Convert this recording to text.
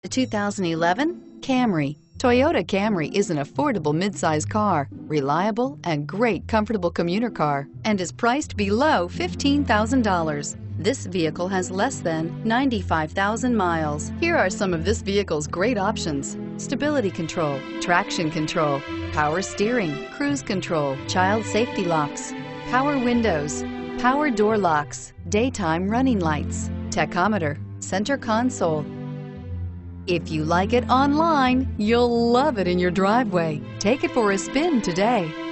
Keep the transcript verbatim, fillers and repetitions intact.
The two thousand eleven Camry. Toyota Camry is an affordable midsize car, reliable and great comfortable commuter car, and is priced below fifteen thousand dollars. This vehicle has less than ninety-five thousand miles. Here are some of this vehicle's great options: stability control, traction control, power steering, cruise control, child safety locks, power windows, power door locks, daytime running lights, tachometer, center console. If you like it online, you'll love it in your driveway. Take it for a spin today.